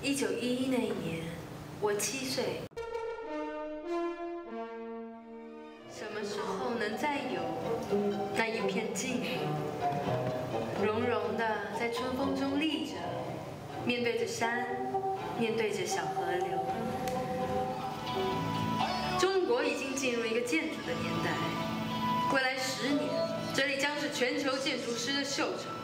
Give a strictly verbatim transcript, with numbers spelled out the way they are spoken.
一九一一那一年，我七岁。什么时候能再有那一片静云，融融的在春风中立着，面对着山，面对着小河流。中国已经进入一个建筑的年代，未来十年，这里将是全球建筑师的秀场。